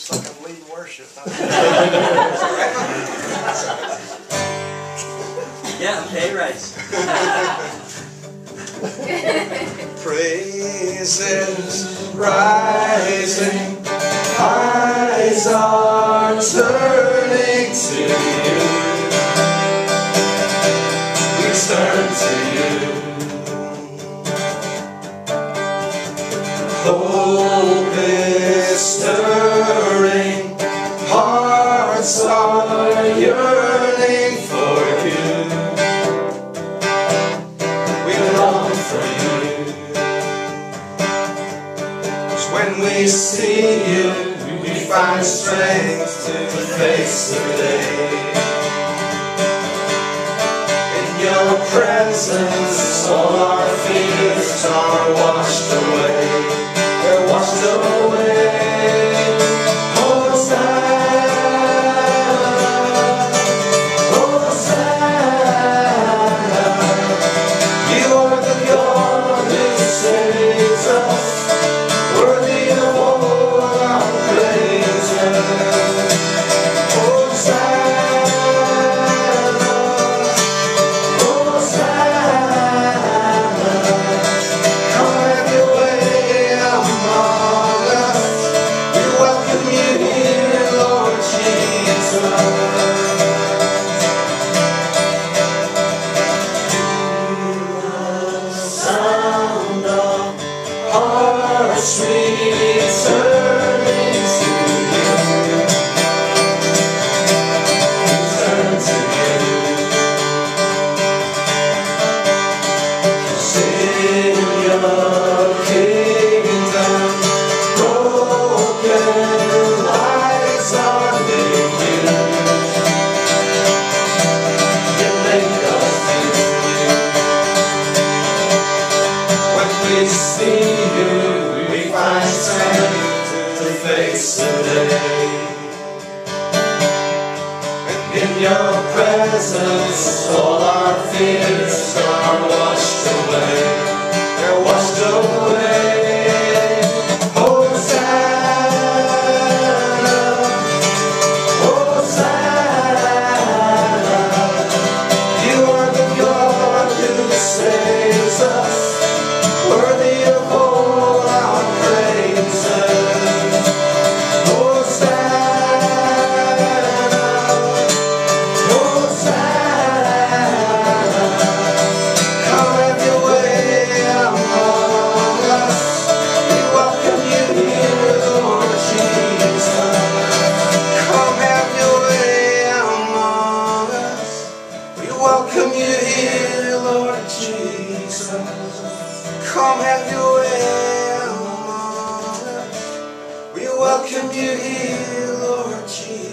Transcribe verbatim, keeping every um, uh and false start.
just like I'm leading worship. Yeah, pay rights. Praises rising, eyes are turning to you. We turn to you. Hope is stirring, hearts are yearning for you. We long for you. 'Cause when we see you, we find strength to face the day. In your presence, all our fears are washed away. They're washed away. Hosanna, Hosanna. You are the God who saves us, worthy of all our praises. Hosanna, Hosanna. Come have your way among us. We welcome you here, Lord Jesus. Sound of hearts returning to you. Return to you. 'Cause in your kingdom, broken lives are made new. You make us new. When we see you, we find strength to face the day. And in your presence, all our fears are washed away. They're washed away. Hosanna, Hosanna. You are the God who saves us, worthy of all our praises. Hosanna, Hosanna. Come have your way among us. We welcome you here, Lord Jesus. Come have your way among us. We welcome you here, Lord Jesus. Come have your way among us. We welcome you here, Lord Jesus.